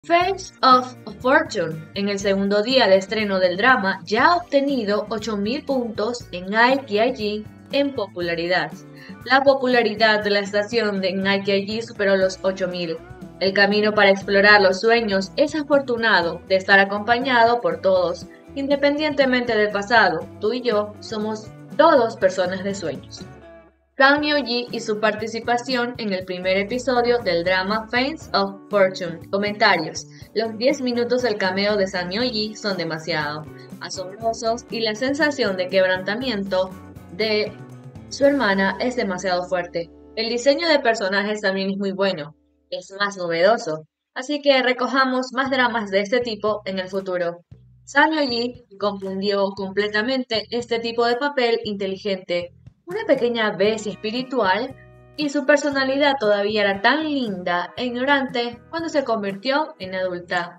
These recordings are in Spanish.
Face of Fortune, en el segundo día de estreno del drama, ya ha obtenido 8.000 puntos en IKIG en popularidad. La popularidad de la estación en IKIG superó los 8.000. El camino para explorar los sueños es afortunado de estar acompañado por todos, independientemente del pasado. Tú y yo somos todos personas de sueños. Kang Myo-ji y su participación en el primer episodio del drama Face of Fortune. Comentarios. Los 10 minutos del cameo de Sang Myo-ji son demasiado asombrosos y la sensación de quebrantamiento de su hermana es demasiado fuerte. El diseño de personajes también es muy bueno, es más novedoso, así que recojamos más dramas de este tipo en el futuro. Sang Myo-ji confundió completamente este tipo de papel inteligente, una pequeña bestia espiritual, y su personalidad todavía era tan linda e ignorante cuando se convirtió en adulta.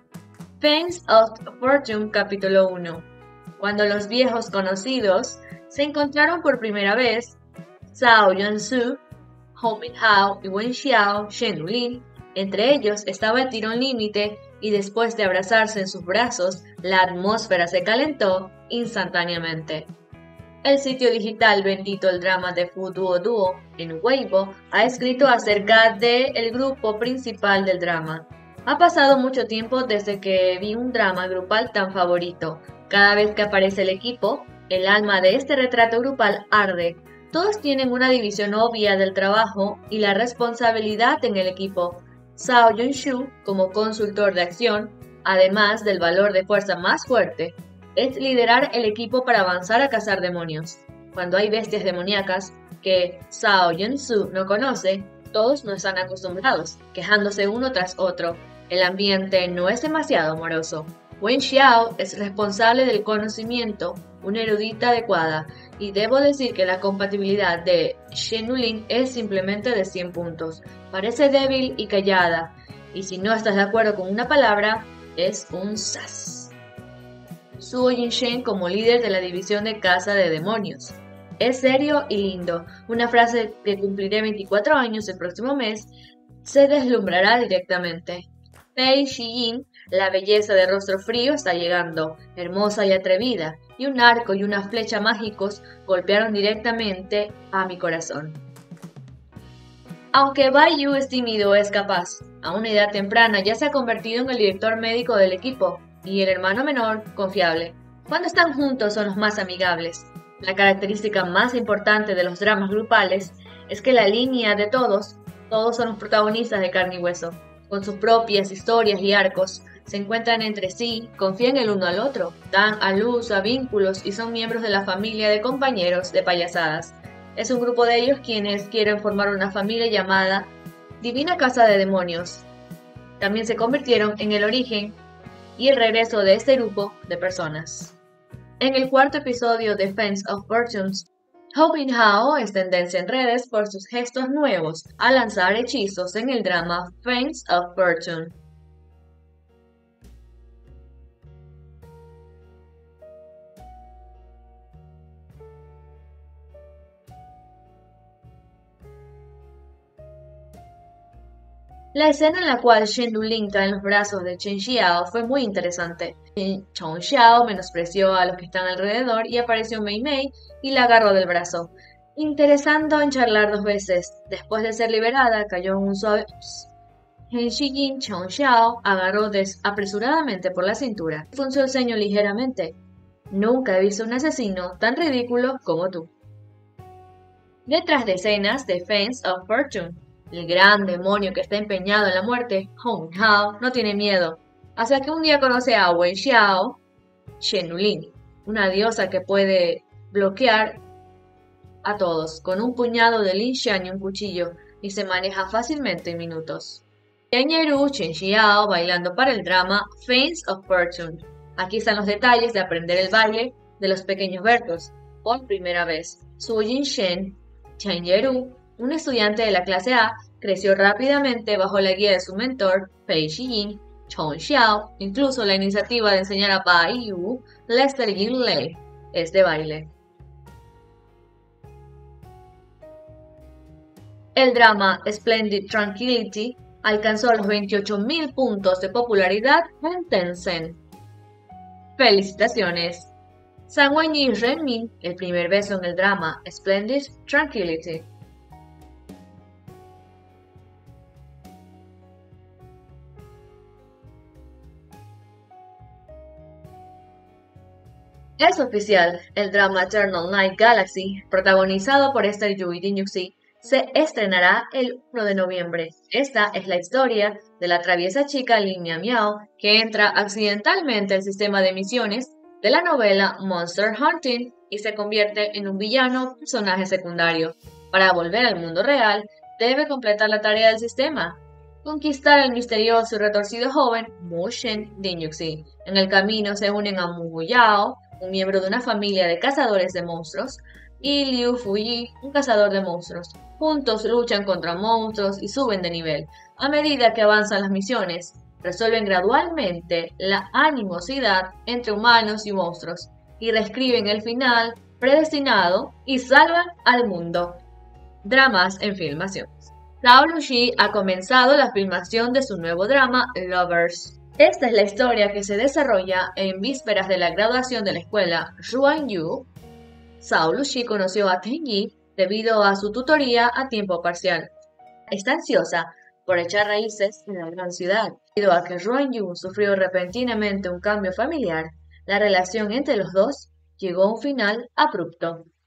Face of Fortune capítulo 1. Cuando los viejos conocidos se encontraron por primera vez, Zhao Yunsu, Hou Minhao y Wen Xiao Shenlin, entre ellos estaba el tirón límite y después de abrazarse en sus brazos, la atmósfera se calentó instantáneamente. El sitio digital Bendito el Drama de Fu Duo Duo en Weibo ha escrito acerca del grupo principal del drama. Ha pasado mucho tiempo desde que vi un drama grupal tan favorito. Cada vez que aparece el equipo, el alma de este retrato grupal arde. Todos tienen una división obvia del trabajo y la responsabilidad en el equipo. Zhao Yunshu, como consultor de acción, además del valor de fuerza más fuerte, es liderar el equipo para avanzar a cazar demonios. Cuando hay bestias demoníacas que Zhao Yunsu no conoce, todos no están acostumbrados, quejándose uno tras otro. El ambiente no es demasiado amoroso. Wen Xiao es responsable del conocimiento, una erudita adecuada, y debo decir que la compatibilidad de Shenlin es simplemente de 100 puntos. Parece débil y callada, y si no estás de acuerdo con una palabra, es un sas. Suo Jinshen como líder de la división de caza de demonios. Es serio y lindo. Una frase que cumpliré 24 años el próximo mes se deslumbrará directamente. Pei Shijin, la belleza de rostro frío, está llegando, hermosa y atrevida, y un arco y una flecha mágicos golpearon directamente a mi corazón. Aunque Bai Yu es tímido, es capaz. A una edad temprana ya se ha convertido en el director médico del equipo y el hermano menor, confiable. Cuando están juntos son los más amigables. La característica más importante de los dramas grupales es que la línea de todos son los protagonistas de carne y hueso, con sus propias historias y arcos, se encuentran entre sí, confían el uno al otro, dan a luz a vínculos y son miembros de la familia de compañeros de payasadas. Es un grupo de ellos quienes quieren formar una familia llamada Divina Casa de Demonios. También se convirtieron en el origen y el regreso de este grupo de personas. En el cuarto episodio de Face of Fortunes, Hou Minhao es tendencia en redes por sus gestos nuevos al lanzar hechizos en el drama Face of Fortune. La escena en la cual Shenlin cae en los brazos de Chen Xiao fue muy interesante. Chen Xiao menospreció a los que están alrededor y apareció Mei Mei y la agarró del brazo, interesando en charlar 2 veces. Después de ser liberada, cayó en un suave Chen Xiao agarró apresuradamente por la cintura y frunció el ceño ligeramente. Nunca he visto un asesino tan ridículo como tú. Detrás de escenas de Face of Fortune. El gran demonio que está empeñado en la muerte, Hou Minhao, no tiene miedo, hasta que un día conoce a Wen Xiao Shenlin, una diosa que puede bloquear a todos con un puñado de Lin Xian y un cuchillo, y se maneja fácilmente en minutos. Chen Yeru, Chen Xiao bailando para el drama Face of Fortune. Aquí están los detalles de aprender el baile de los pequeños Bertos por primera vez. Su Jinshen, Chen Yeru, un estudiante de la clase A, creció rápidamente bajo la guía de su mentor, Pei Shijin, Chong Xiao. Incluso la iniciativa de enseñar a Bai Yu, Lester Yin Lei, es de baile. El drama Splendid Tranquility alcanzó los 28.000 puntos de popularidad en Tencent. ¡Felicitaciones! Sang Wen-yi y Ren-min, el primer beso en el drama Splendid Tranquility. Es oficial, el drama Eternal Night Galaxy, protagonizado por Esther Yu y Din Yuxi, se estrenará el 1 de noviembre. Esta es la historia de la traviesa chica Lin Miao Miao, que entra accidentalmente al sistema de misiones de la novela Monster Hunting y se convierte en un villano personaje secundario. Para volver al mundo real, debe completar la tarea del sistema, conquistar al misterioso y retorcido joven Mu Shen Din Yuxi. En el camino se unen a Mu Yao, un miembro de una familia de cazadores de monstruos, y Liu Fuyi, un cazador de monstruos. Juntos luchan contra monstruos y suben de nivel. A medida que avanzan las misiones, resuelven gradualmente la animosidad entre humanos y monstruos, y reescriben el final predestinado y salvan al mundo. Dramas en filmación. Zhao Lushi ha comenzado la filmación de su nuevo drama Lovers. Esta es la historia que se desarrolla en vísperas de la graduación de la escuela Ruanyu. Zhao Lushi conoció a Tenji debido a su tutoría a tiempo parcial. Está ansiosa por echar raíces en la gran ciudad. Debido a que Ruanyu sufrió repentinamente un cambio familiar, la relación entre los dos llegó a un final abrupto.